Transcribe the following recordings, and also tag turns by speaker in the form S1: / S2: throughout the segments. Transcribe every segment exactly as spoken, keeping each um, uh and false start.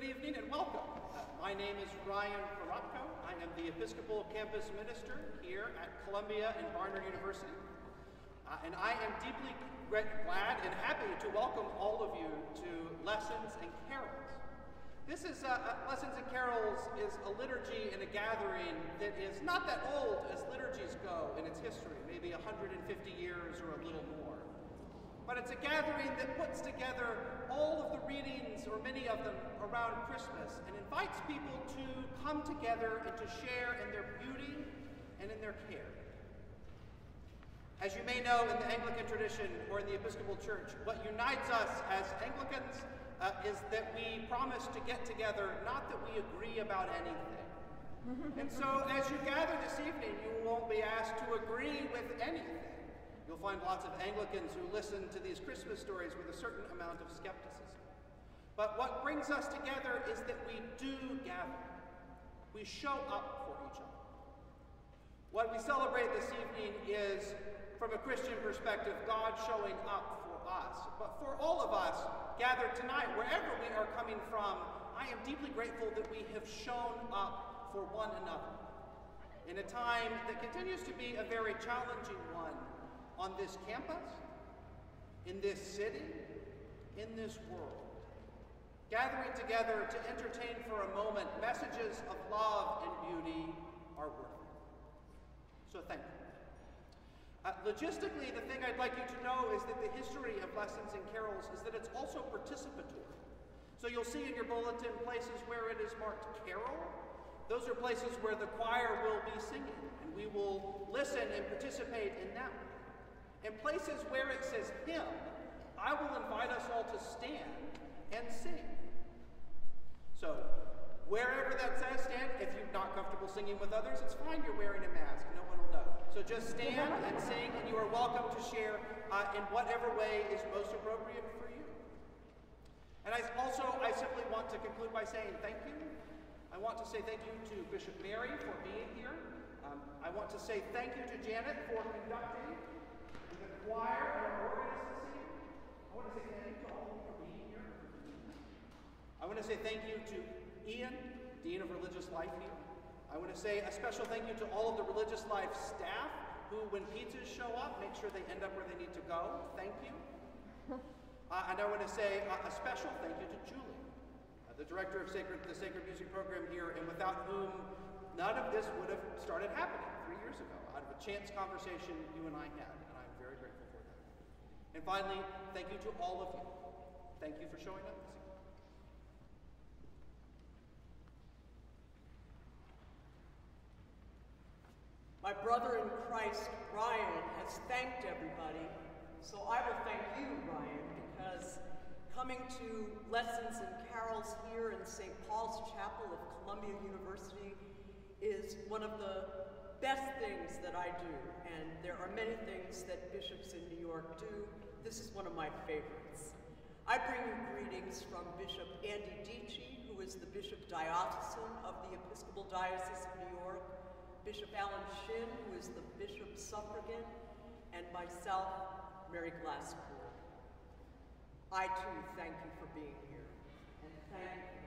S1: Good evening and welcome. Uh, my name is Ryan Kuratko. I am the Episcopal Campus Minister here at Columbia and Barnard University. Uh, and I am deeply glad and happy to welcome all of you to Lessons and Carols. This is, uh, uh, Lessons and Carols is a liturgy and a gathering that is not that old as liturgies go in its history, maybe one hundred fifty years or a little more. But it's a gathering that puts together all of the readings, or many of them, around Christmas and invites people to come together and to share in their beauty and in their care. As you may know, in the Anglican tradition or in the Episcopal Church, what unites us as Anglicans uh, is that we promise to get together, not that we agree about anything. And so as you gather this evening, you won't be asked to agree with anything. You'll find lots of Anglicans who listen to these Christmas stories with a certain amount of skepticism. But what brings us together is that we do gather. We show up for each other. What we celebrate this evening is, from a Christian perspective, God showing up for us. But for all of us gathered tonight, wherever we are coming from, I am deeply grateful that we have shown up for one another in a time that continues to be a very challenging one on this campus, in this city, in this world. Gathering together to entertain for a moment messages of love and beauty are worth it. So thank you. Uh, logistically, the thing I'd like you to know is that the history of Lessons and Carols is that it's also participatory. So you'll see in your bulletin places where it is marked carol. Those are places where the choir will be singing, and we will listen and participate in that. In places where it says hymn, I will invite us all to stand and sing. So, wherever that says stand, if you're not comfortable singing with others, it's fine, you're wearing a mask, no one will know. So just stand and sing, and you are welcome to share uh, in whatever way is most appropriate for you. And I also, I simply want to conclude by saying thank you. I want to say thank you to Bishop Mary for being here. Um, I want to say thank you to Janet for conducting the choir and our organist this evening. I want to say thank you to all of you for being here. I want to say thank you to Ian, Dean of Religious Life here. I want to say a special thank you to all of the Religious Life staff who, when pizzas show up, make sure they end up where they need to go. Thank you. Uh, and I want to say uh, a special thank you to Julie, uh, the director of Sacred, the Sacred Music Program here, and without whom none of this would have started happening three years ago, out of a chance conversation you and I had. Very grateful for that. And finally, thank you to all of you. Thank you for showing up this evening.
S2: My brother in Christ, Ryan, has thanked everybody, so I will thank you, Ryan, because coming to Lessons and Carols here in Saint Paul's Chapel of Columbia University is one of the best things that I do, and there are many things that bishops in New York do. This is one of my favorites. I bring you greetings from Bishop Andy Dici, who is the Bishop Diocesan of the Episcopal Diocese of New York, Bishop Alan Shin, who is the Bishop Suffragan, and myself, Mary Glasspool. I too thank you for being here, and thank you.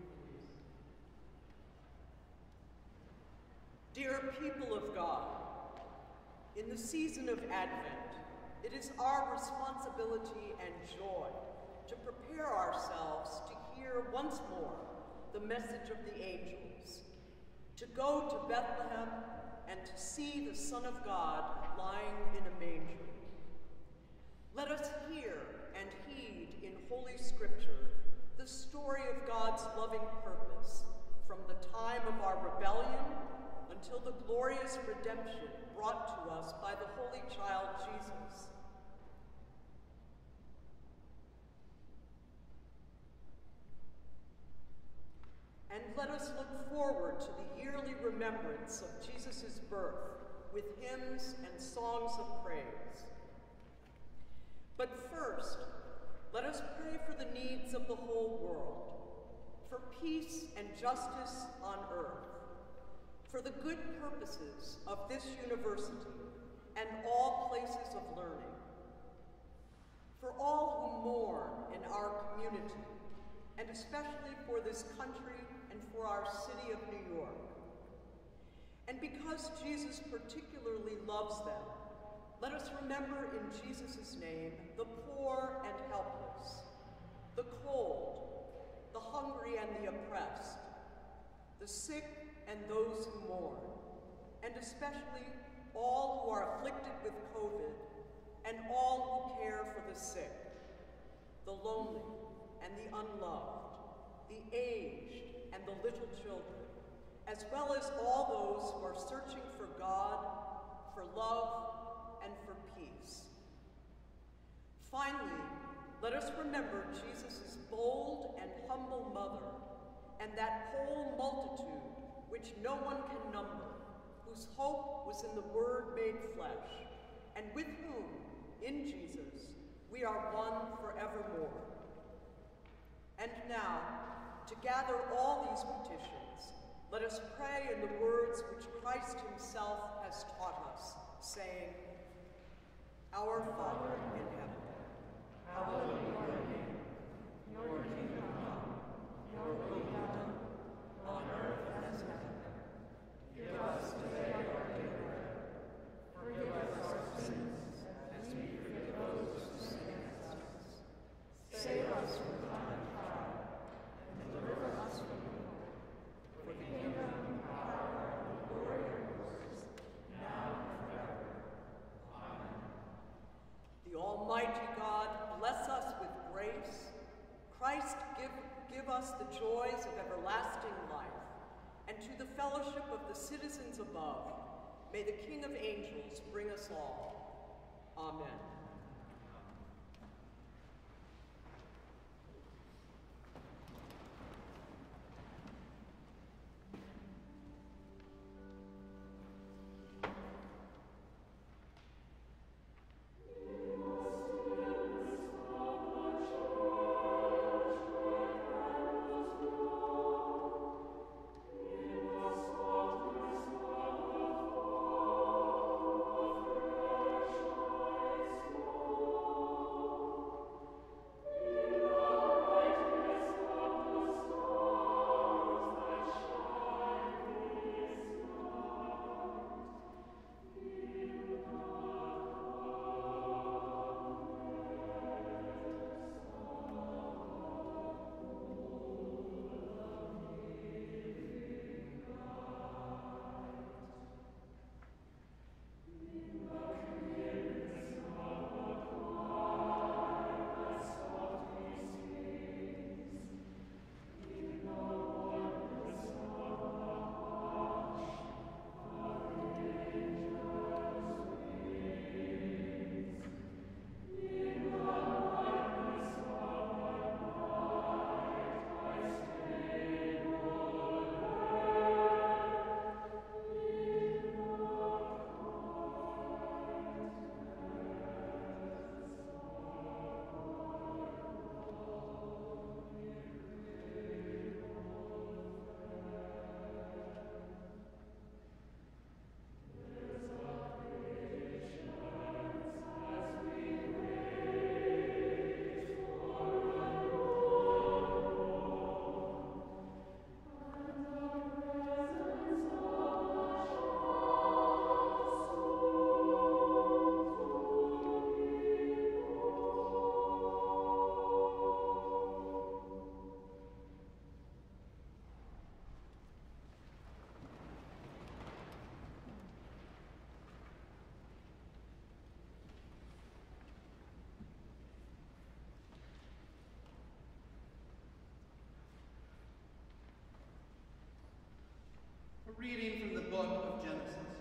S2: Dear people of God, in the season of Advent, it is our responsibility and joy to prepare ourselves to hear once more the message of the angels, to go to Bethlehem and to see the Son of God lying in a manger. Let us hear and heed in Holy Scripture the story of God's loving purpose from the time of our rebellion until the glorious redemption brought to us by the Holy Child Jesus. And let us look forward to the yearly remembrance of Jesus' birth with hymns and songs of praise. But first, let us pray for the needs of the whole world, for peace and justice on earth, for the good purposes of this university and all places of learning, for all who mourn in our community, and especially for this country and for our city of New York. And because Jesus particularly loves them, let us remember in Jesus' name the poor and helpless, the cold, the hungry and the oppressed, the sick and those who mourn, and especially all who are afflicted with COVID, and all who care for the sick, the lonely and the unloved, the aged and the little children, as well as all those who are searching for God, for love, and for peace. Finally, let us remember Jesus' bold and humble mother, and that whole multitude which no one can number, whose hope was in the Word made flesh, and with whom, in Jesus, we are one forevermore. And now, to gather all these petitions, let us pray in the words which Christ himself has taught us, saying, Our Father in heaven, hallowed be your name. Your kingdom come, your will be done, on earth as in heaven. Give us today our daily bread. Forgive us our sins, as we forgive those who sin against us. Save us from the time of trial, and deliver us from evil. For the kingdom, power, and glory are yours, now and forever. Amen. The Almighty God bless us with grace. Christ give, give us the joys of everlasting life. And to the fellowship of the citizens above, may the King of Angels bring us all. Amen.
S1: Reading from the book of Genesis.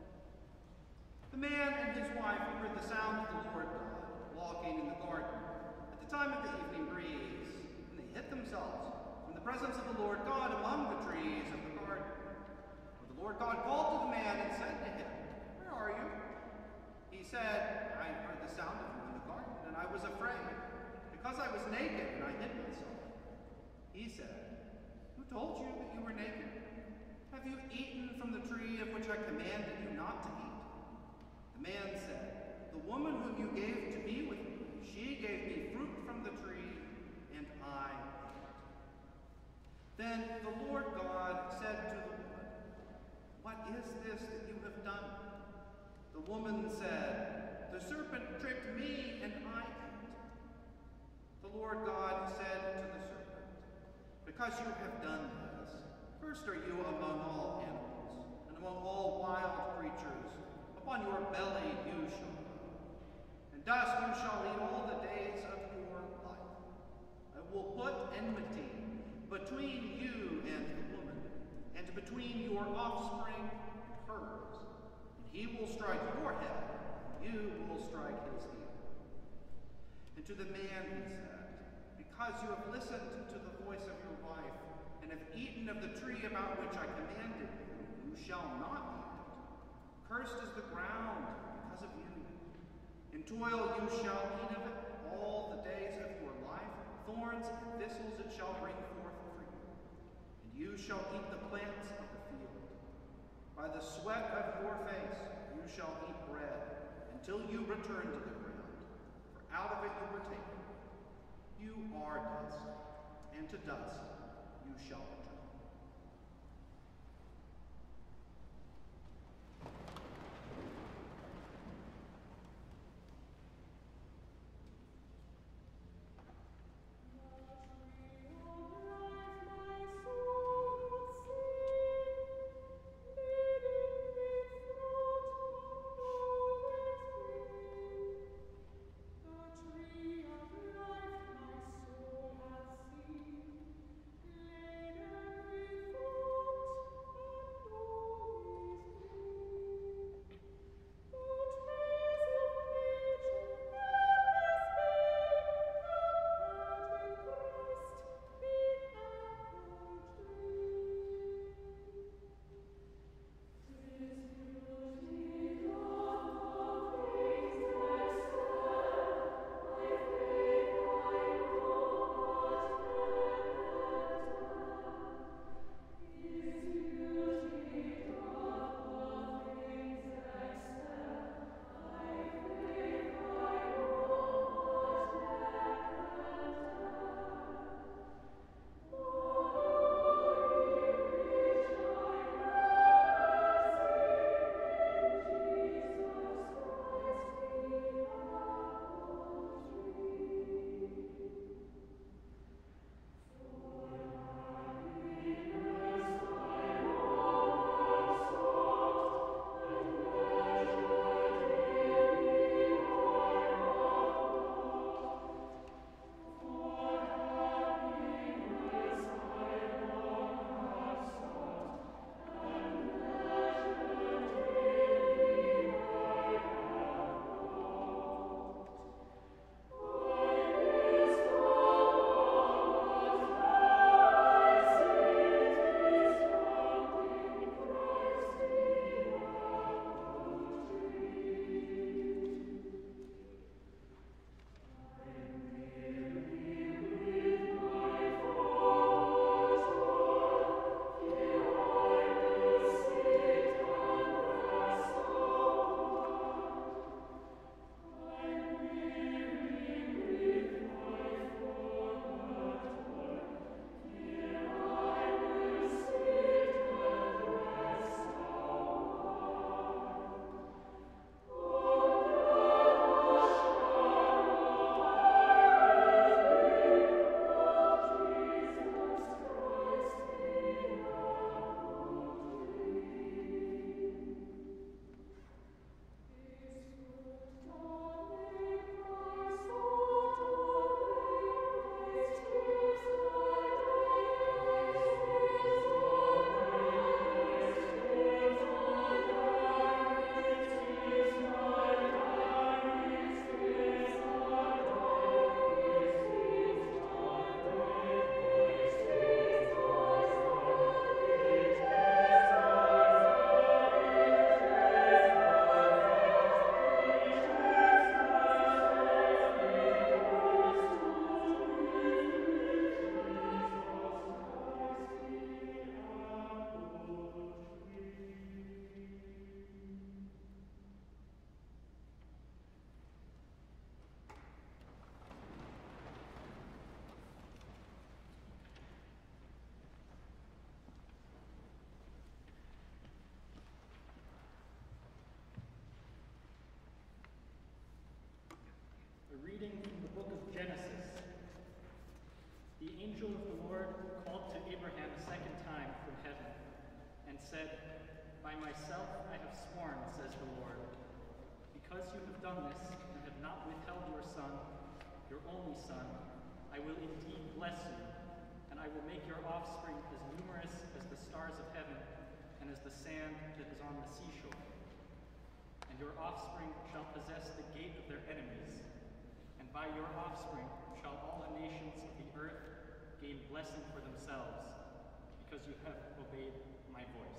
S1: The man and his wife heard the sound of the Lord God walking in the garden at the time of the evening breeze, and they hid themselves from the presence of the Lord God among the trees of the garden. And the Lord God called to the man and said to him, Where are you? He said, I heard the sound of you in the garden, and I was afraid, because I was naked and I hid myself. He said, Who told you that you were naked? Have you eaten from the tree of which I commanded you not to eat? The man said, The woman whom you gave to be with me, she gave me fruit from the tree, and I ate. Then the Lord God said to the woman, "What is this that you have done?" The woman said, "The serpent tricked me, and I ate." The Lord God said to the serpent, "Because you have done this, cursed are you among all animals, and among all wild creatures. Upon your belly you shall go, and dust you shall eat all the days of your life. I will put enmity between you and the woman, and between your offspring and hers. And he will strike your head, and you will strike his heel." And to the man he said, "Because you have listened to the voice of your wife, and have eaten of the tree about which I commanded you, you shall not eat it. Cursed is the ground because of you. In toil you shall eat of it all the days of your life. Thorns and thistles it shall bring forth for you. And you shall eat the plants of the field. By the sweat of your face you shall eat bread, until you return to the ground. For out of it you were taken. You are dust, and to dust you shall return."
S3: Tree of life, my soul has seen, laden Reading from the book of Genesis. The angel of the Lord called to Abraham a second time from heaven and said, "By myself I have sworn, says the Lord, because you have done this and have not withheld your son, your only son, I will indeed bless you, and I will make your offspring as numerous as the stars of heaven and as the sand that is on the seashore. And your offspring shall possess the gate of their enemies, and by your offspring shall all the nations of the earth gain blessing for themselves, because you have obeyed my voice."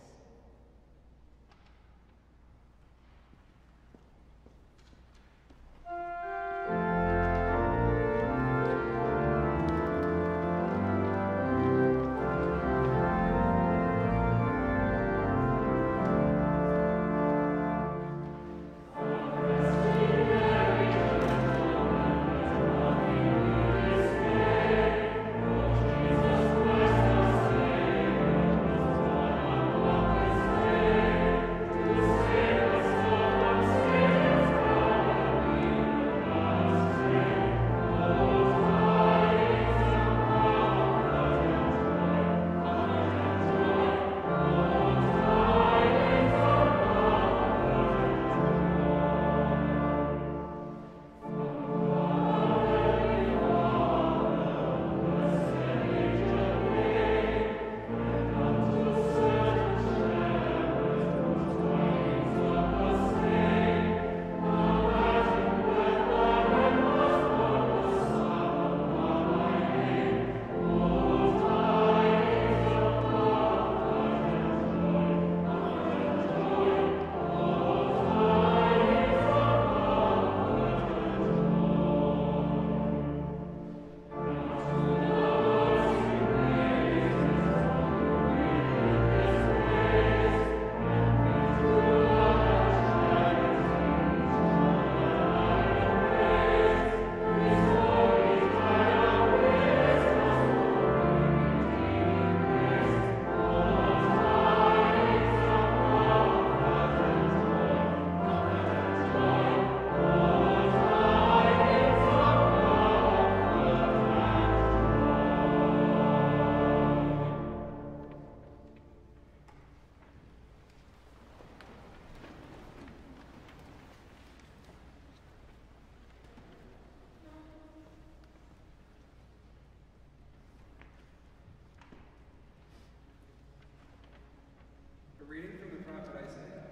S4: A reading from the prophet Isaiah.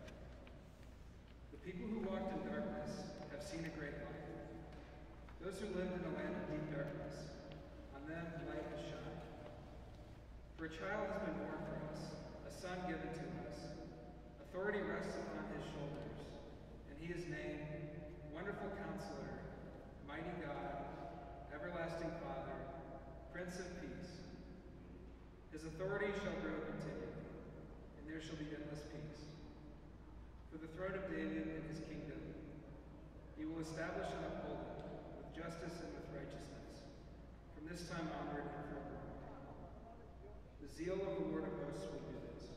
S4: The people who walked in darkness have seen a great light. Those who lived in a land of deep darkness, on them light has shined. For a child has been born for us, a son given to us. Authority rests upon his shoulders, and he is named Wonderful Counselor, Mighty God, Everlasting Father, Prince of Peace. His authority shall grow continually, and there shall be endless peace. For the throne of David and his kingdom, he will establish and uphold it with justice and with righteousness, from this time onward and forevermore. The zeal of the Lord of hosts will do this.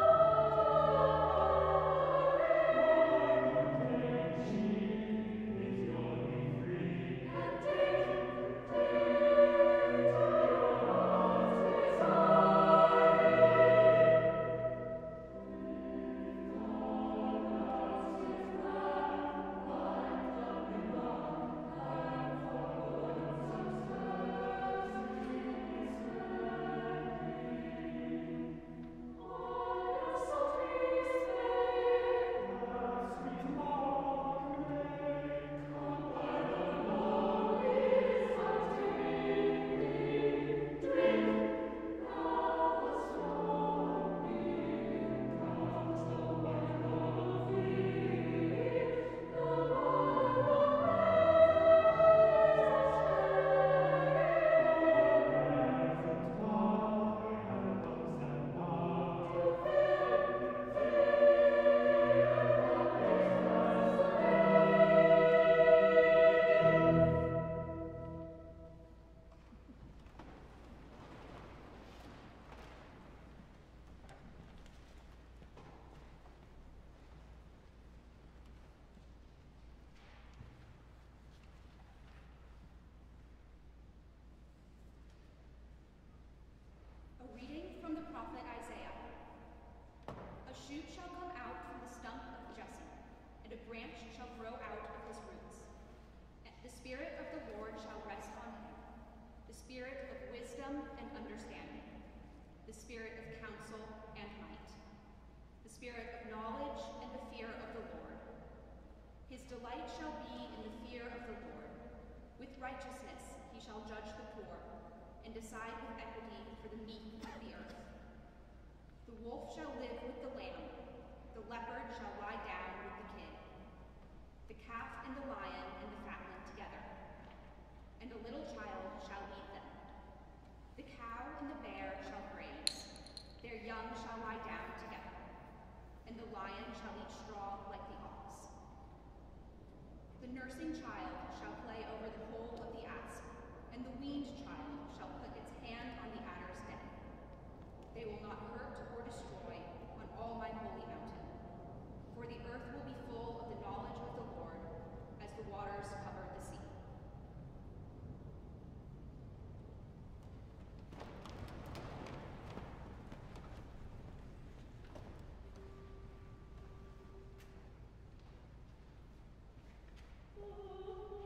S5: Thank you. spirit of wisdom and understanding, the spirit of counsel and might, the spirit of knowledge and the fear of the Lord. His delight shall be in the fear of the Lord. With righteousness he shall judge the poor, and decide with equity for the meek of the earth. The wolf shall live with the lamb, the leopard shall lie down with the kid, the calf and the lion and the fatling together, and a little child shall eat them. The cow and the bear shall graze, their young shall lie down together, and the lion shall eat straw like the ox. The nursing child shall play over the hole of the asp, and the weaned child shall put its hand on the adder's den. They will not hurt or destroy on all my holy mountain, for the earth will be full of the knowledge of the Lord as the waters cover the sea.
S6: Oh.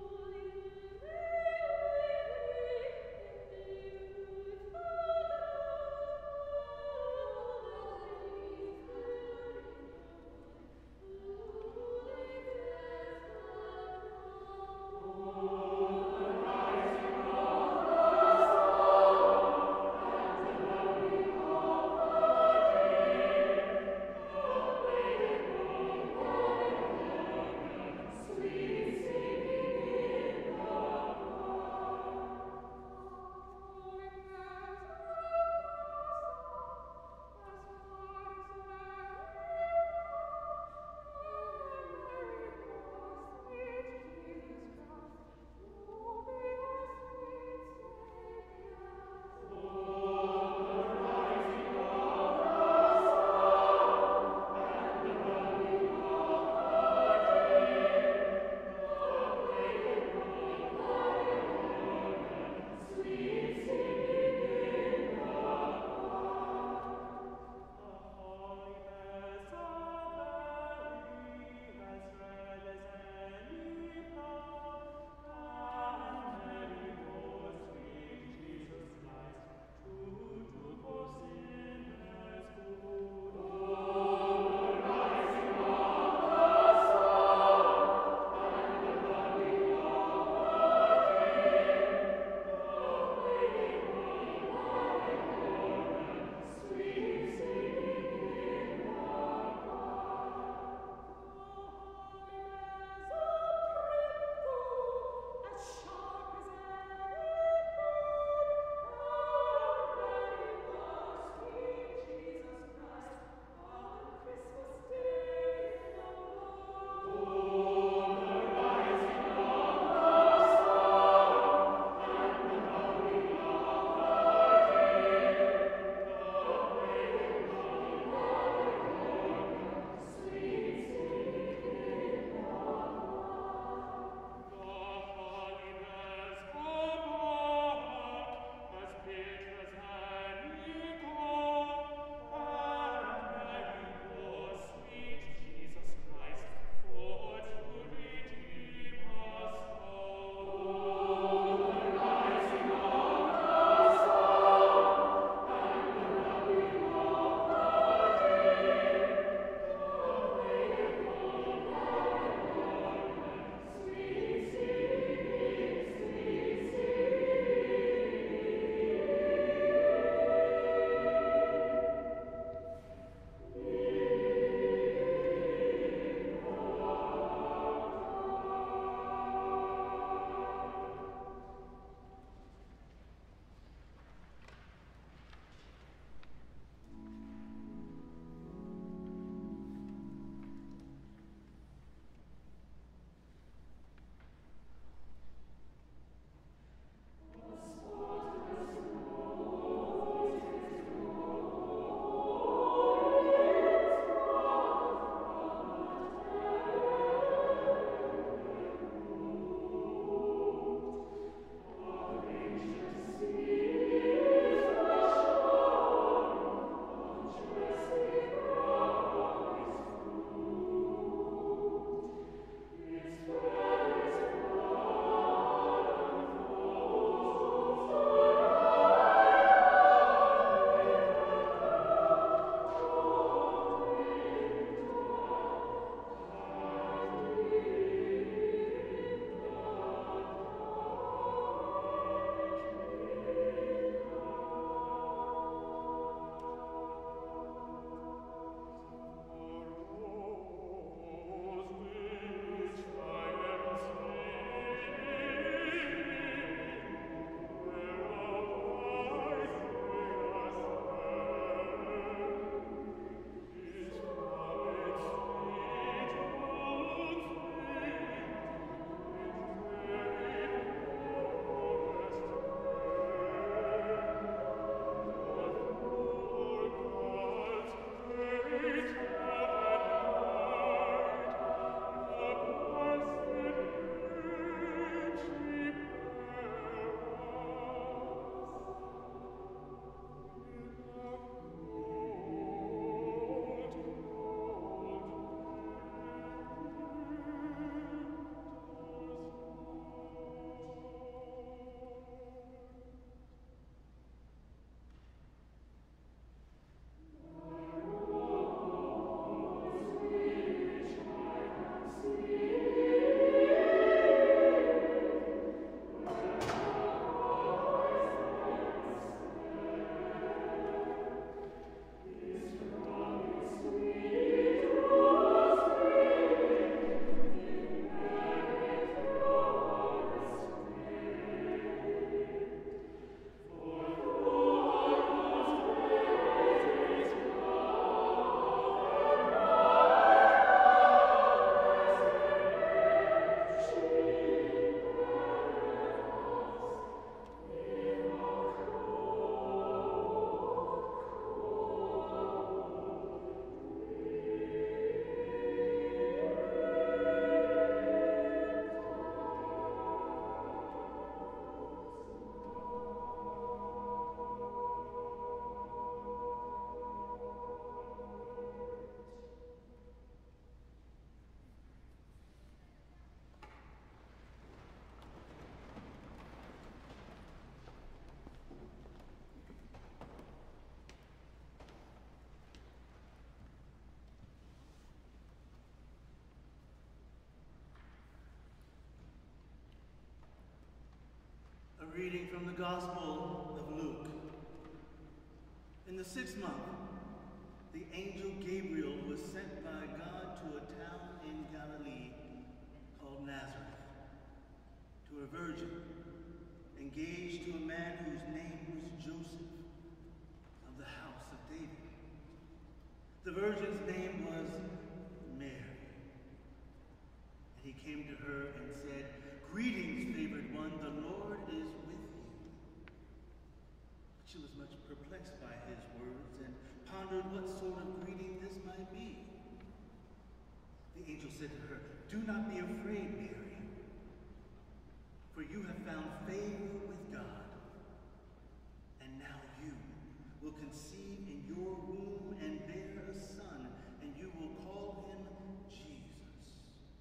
S6: reading from the Gospel of Luke. In the sixth month, the angel Gabriel was sent by God to a town in Galilee called Nazareth, to a virgin engaged to a man whose name was Joseph, of the house of David. The virgin's name was Mary. And he came to her and said, "Greetings, favored one, the Lord is with you." But she was much perplexed by his words and pondered what sort of greeting this might be. The angel said to her, "Do not be afraid, Mary, for you have found favor with God. And now you will conceive in your womb and bear a son, and you will call him Jesus.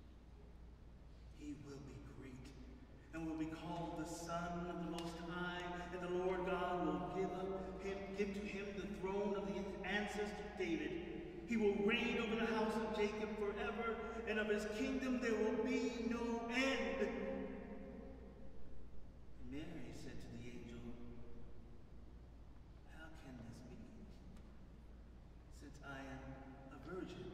S6: He will be great and will be called the Son of the Most High, and the Lord God will give up him, give to him the throne of his ancestor David. He will reign over the house of Jacob forever, and of his kingdom there will be no end." Mary said to the angel, "How can this be, since I am a virgin?"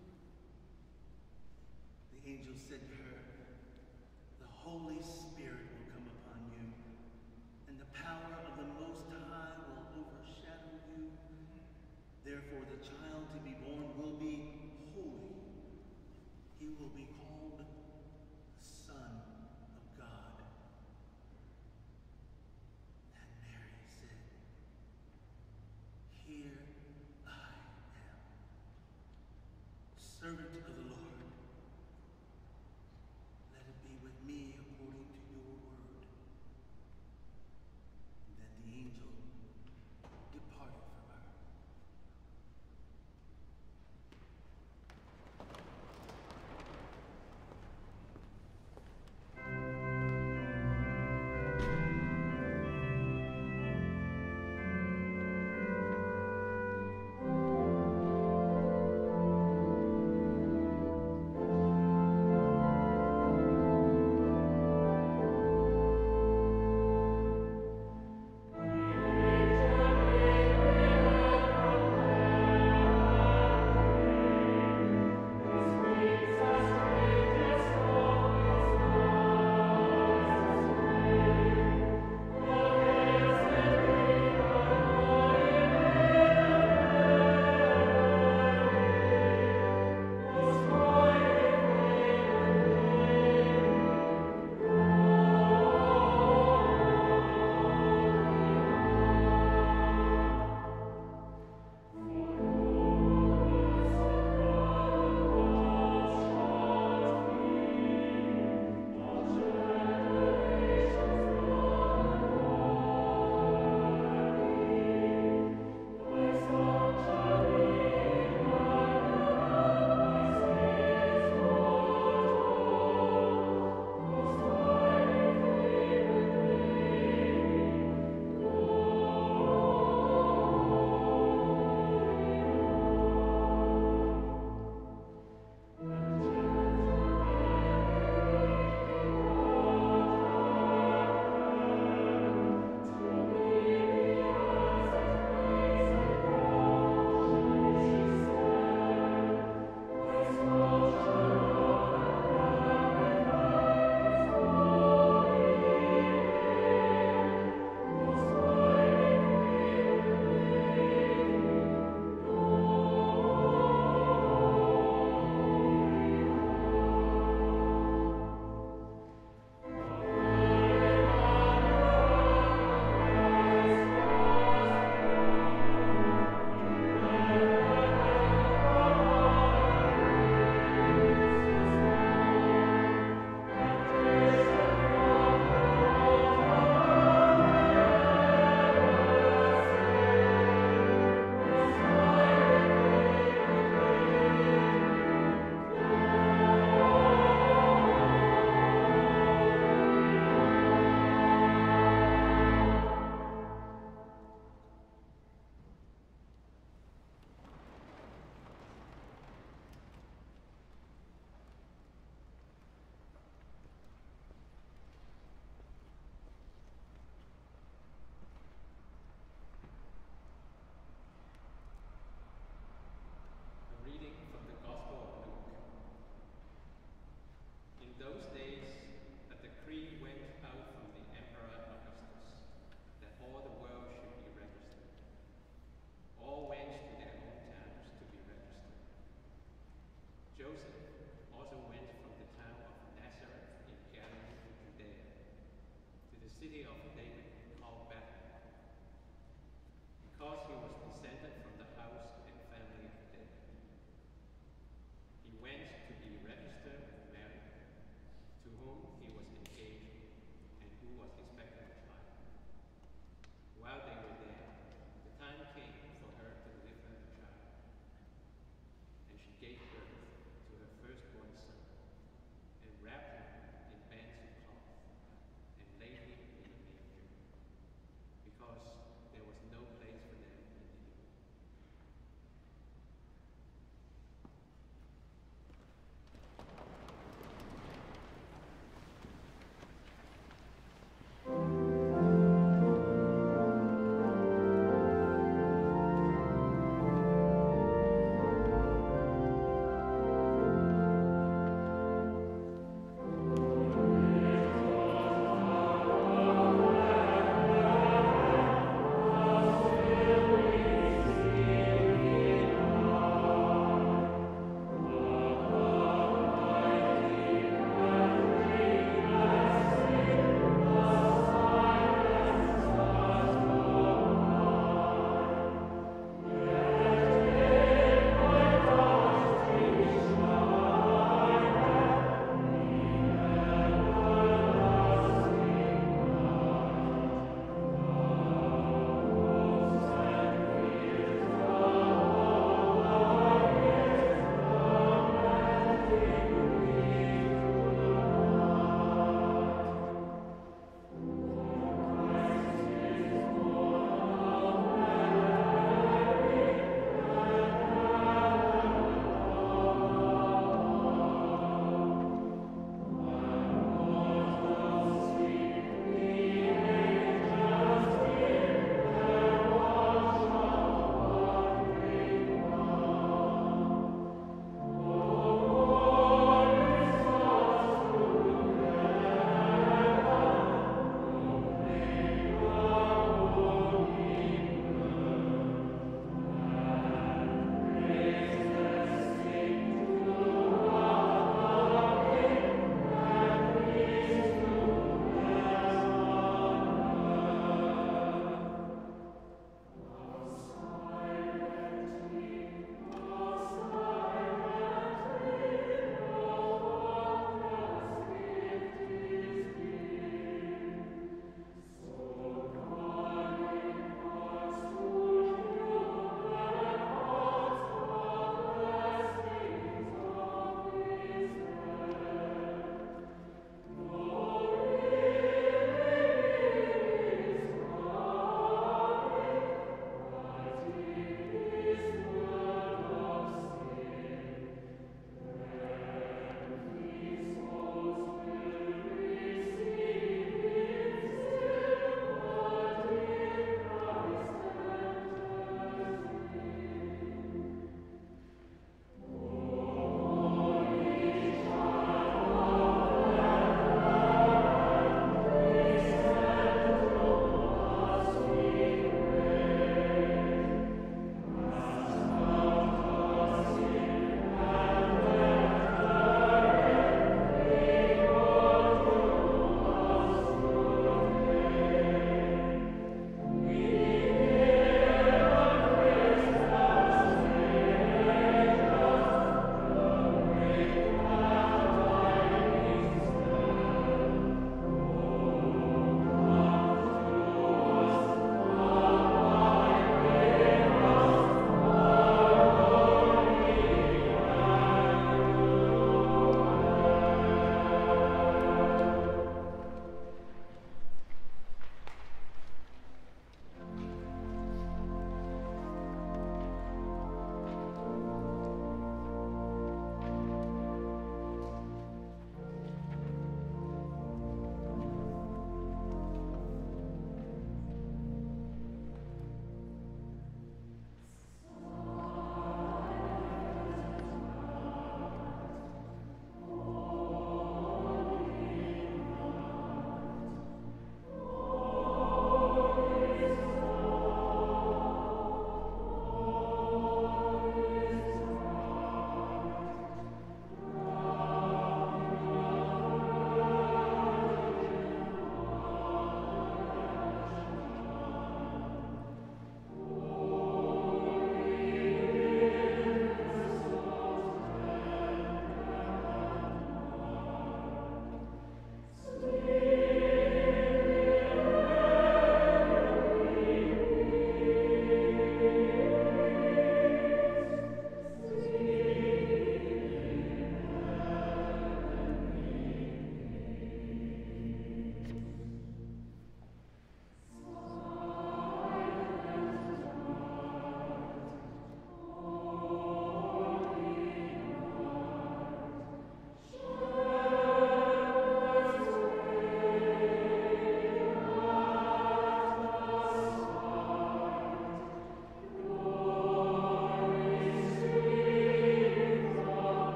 S6: The angel said to her, "The Holy Spirit will come upon you, and the power of the Most High will overshadow you. Therefore the child to be born will be holy. He will be called the Son
S7: city of David called Bethlehem, because he was descended from the house and family of David. He went to be registered with Mary, to whom he was engaged and who was expecting a child. While they were there, the time came for her to deliver a child, and she gave birth to her firstborn son, and wrapped him in bands of cloth, and laid him in a manger,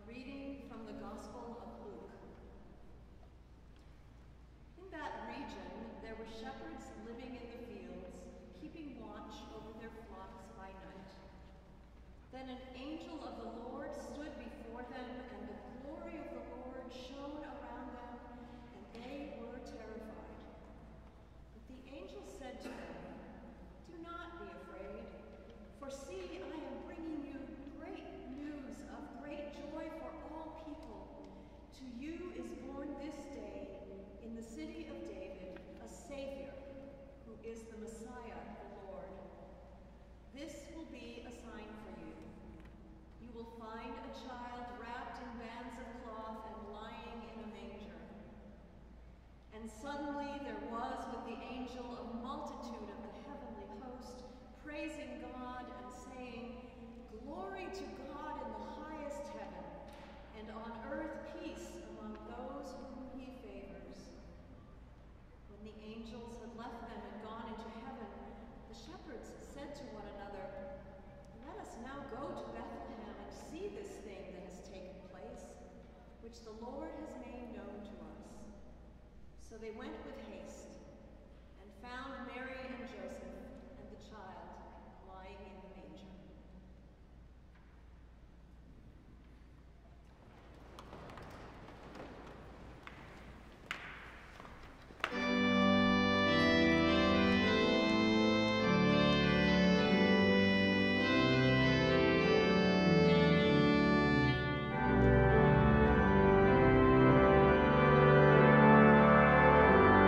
S2: reading from the Gospel of Luke. In that region, there were shepherds living in the fields, keeping watch over their flocks by night. Then an angel of the Lord stood before them, and the glory of the Lord shone around them, and they were terrified. But the angel said to them, "Do not be afraid, for see, I am bringing you great news of great joy for all people. To you is born this day in the city of David a Savior, who is the Messiah, the Lord. This will be a sign for you. You will find a child wrapped in bands of cloth and lying in a manger." And suddenly there was with the angel a multitude of the heavenly host, praising God and saying, "Glory to God in the highest heaven, and on earth peace among those whom he favors." When the angels had left them and gone into heaven, the shepherds said to one another, "Let us now go to Bethlehem and see this thing that has taken place, which the Lord has made known to us." So they went with haste and found Mary and Joseph and the child lying in the manger.
S8: Thank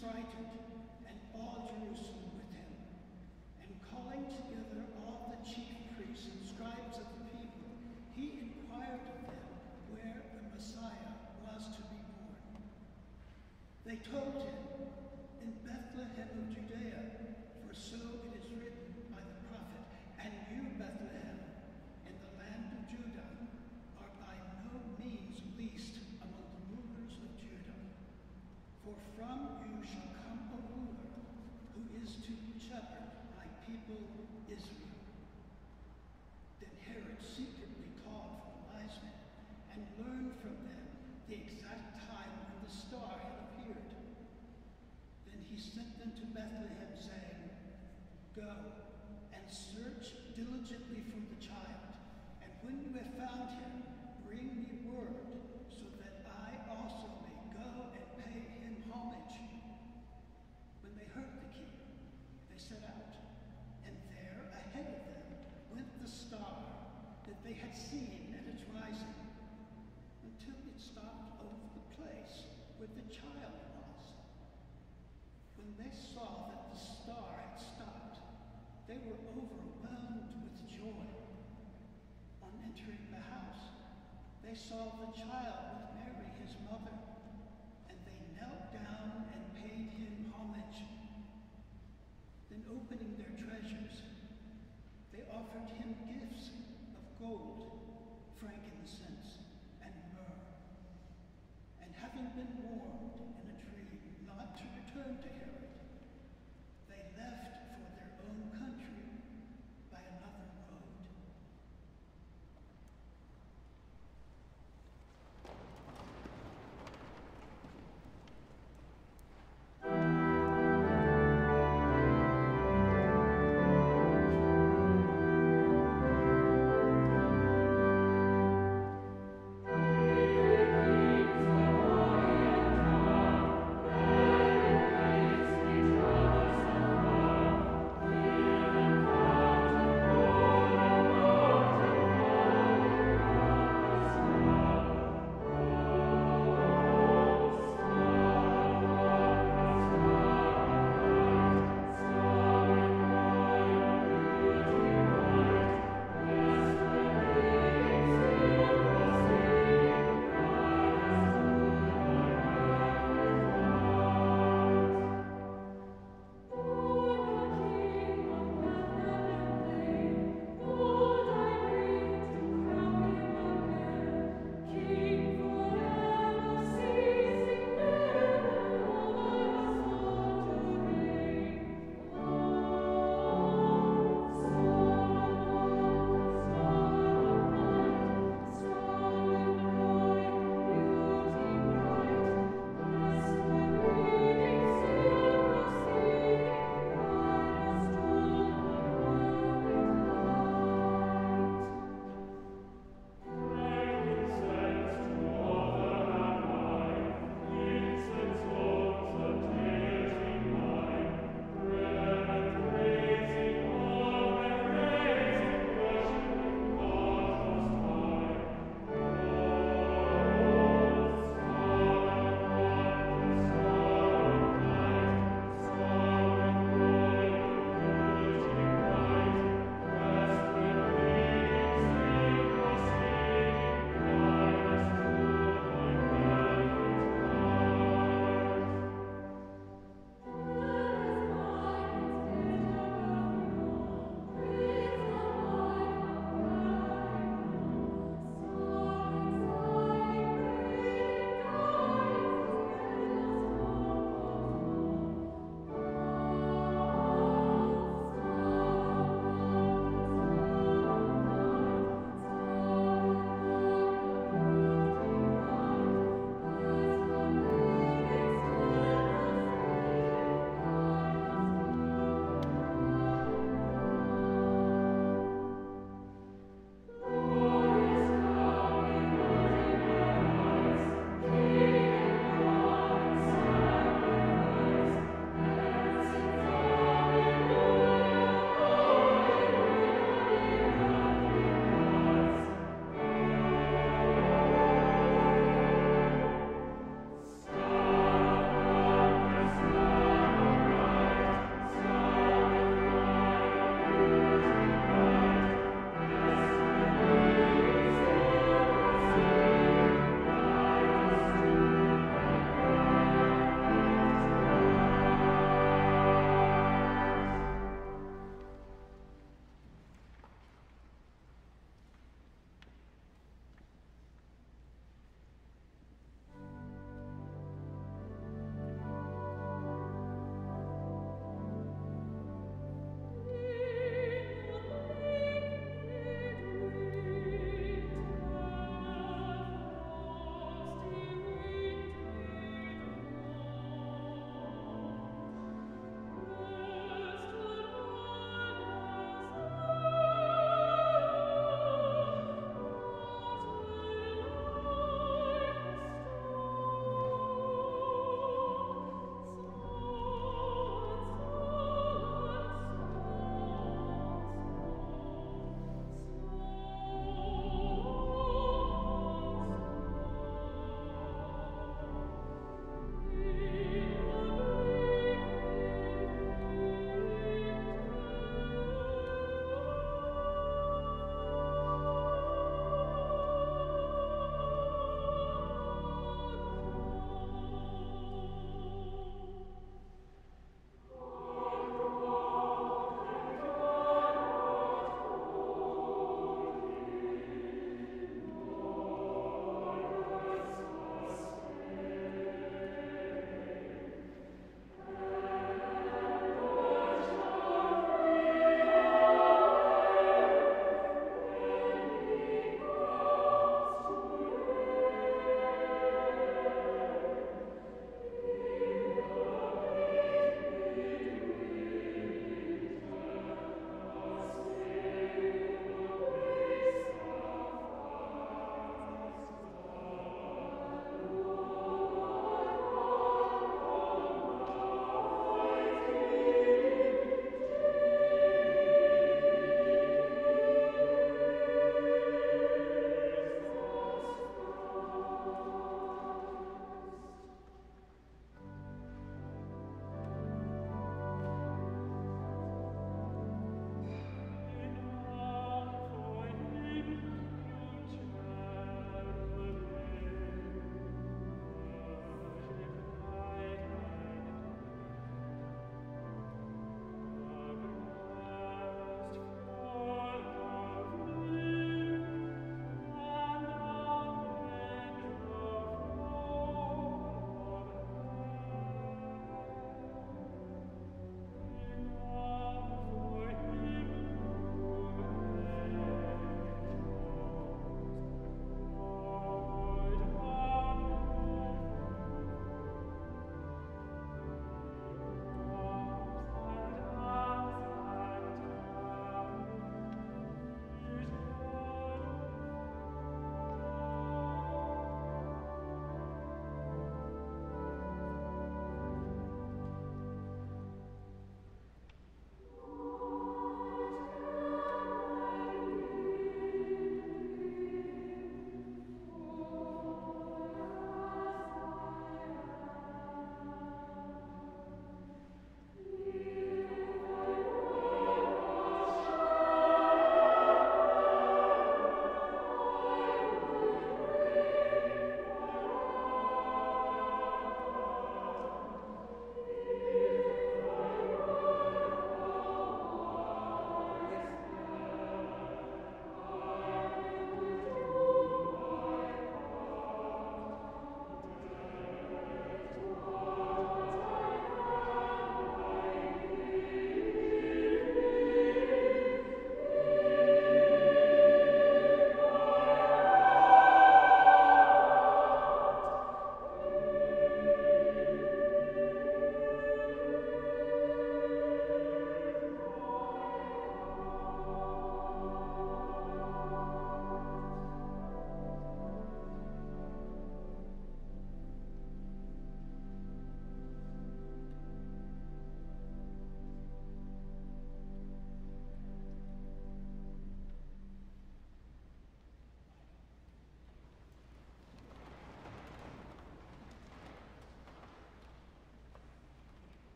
S8: frightened, and all Jerusalem with him. And calling together all the chief priests and scribes of the people, he inquired of them where the Messiah was to be born. They told him, in Bethlehem of Judea, for so it is written by the prophet, and you, Bethlehem, in the land of Judah, are by no means least among the rulers of Judah. For from you shall come a ruler who is to shepherd my people Israel. Then Herod secretly called for the wise men and learned from them the exact time when the star had appeared. Then he sent them to Bethlehem, saying, Go and search diligently for the child, and when you have found him, bring me word, so that I also may go and pay him homage. When they heard the king, they set out, and there ahead of them went the star that they had seen at its rising, until it stopped over the place where the child was. When they saw that the star had stopped, they were overwhelmed with joy. On entering the house, they saw the child with Mary, his mother, and they knelt down and paid him homage. Then opening their treasures, they offered him gifts of gold, frankincense, and myrrh. And having been warned in a dream not to return to Herod, they left for their own country by another road.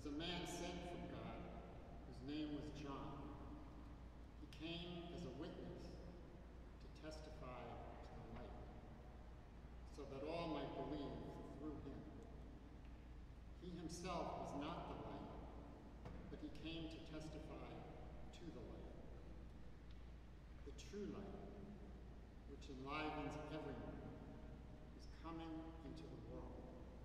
S9: a man sent from God whose name was John. He came as a witness to testify to the light, so that all might believe through him. He himself was not the light, but he came to testify to the light. The true light, which enlivens everyone, is coming into the world.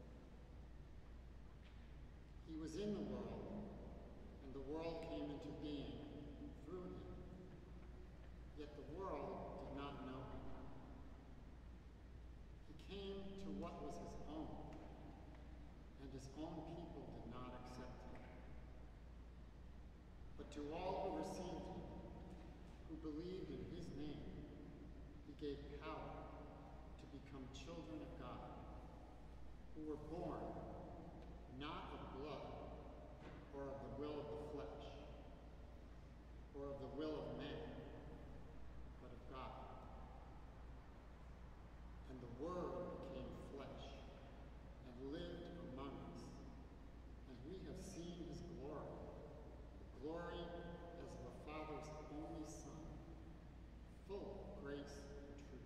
S9: He was in the world, and the world came into being through him. Yet the world did not know him. He came to what was his own, and his own people did not accept him. But to all who received him, who believed in his name, he gave power to become children of God, who were born not of blood, or of the will of the flesh, or of the will of man, but of God. And the Word became flesh, and lived among us, and we have seen his glory, the glory as of a Father's only Son, full of grace and truth.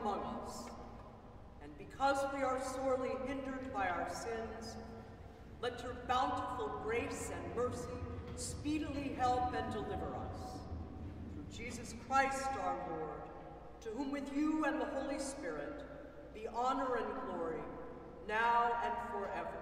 S2: among us. And because we are sorely hindered by our sins, let your bountiful grace and mercy speedily help and deliver us. Through Jesus Christ our Lord, to whom with you and the Holy Spirit be honor and glory, now and forever.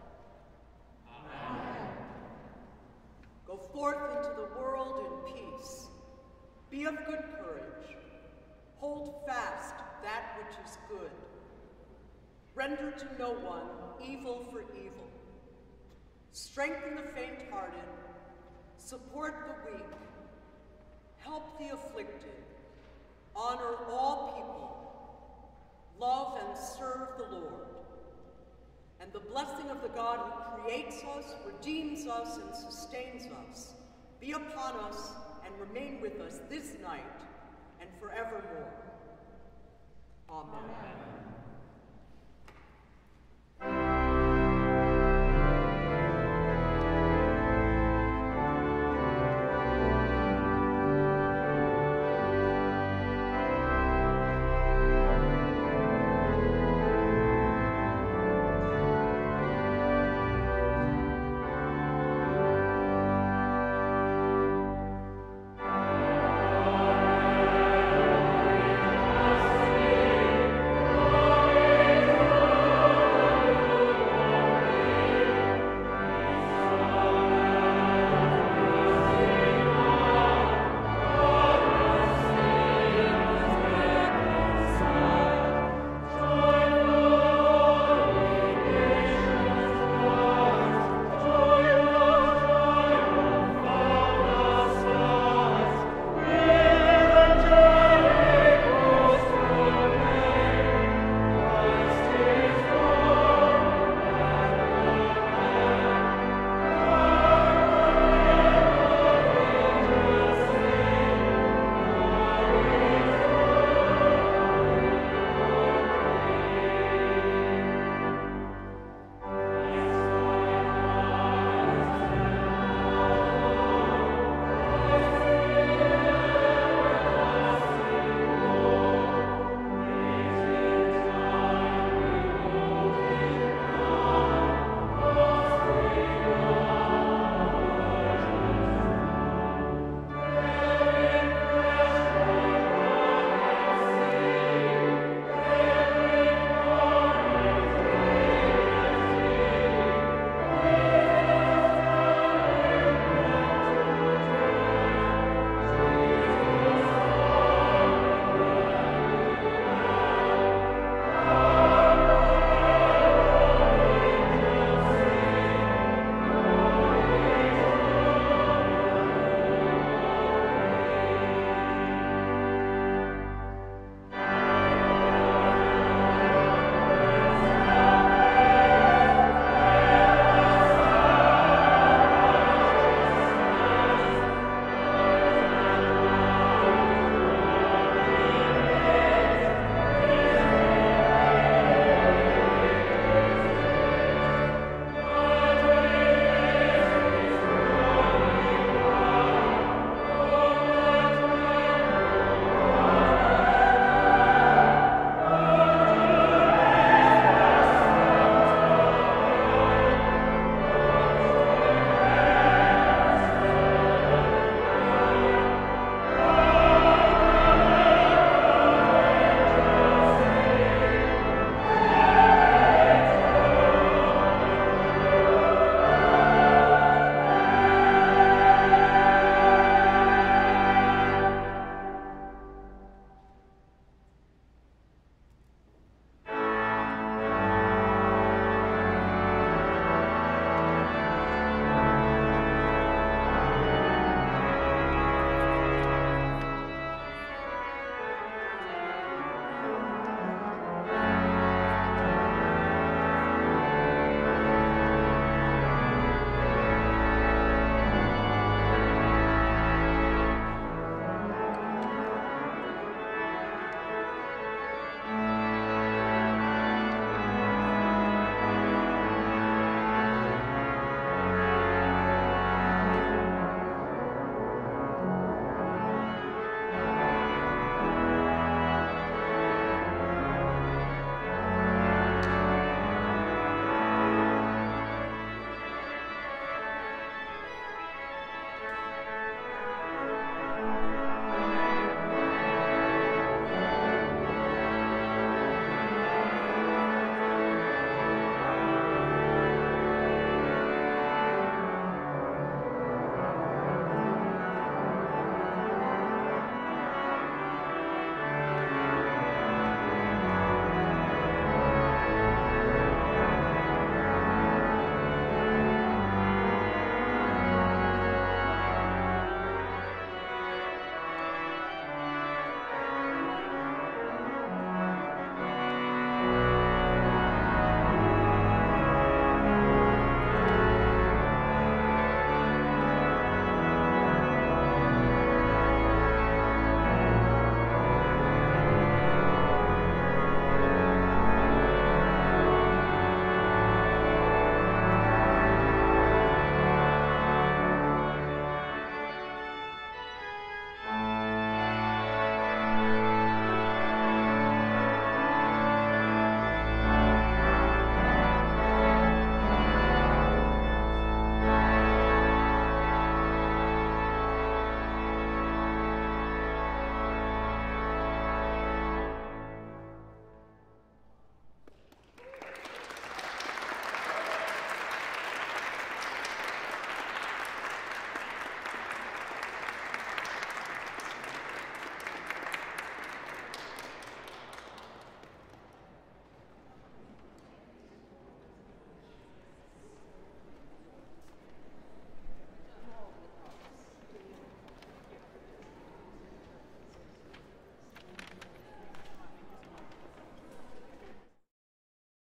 S7: Amen.
S2: Go forth into the world in peace. Be of good courage. Hold fast that which is good. Render to no one evil for evil. Strengthen the faint-hearted. Support the weak. Help the afflicted. Honor all people. Love and serve the Lord. And the blessing of the God who creates us, redeems us, and sustains us be upon us and remain with us this night and forevermore. Amen. Amen.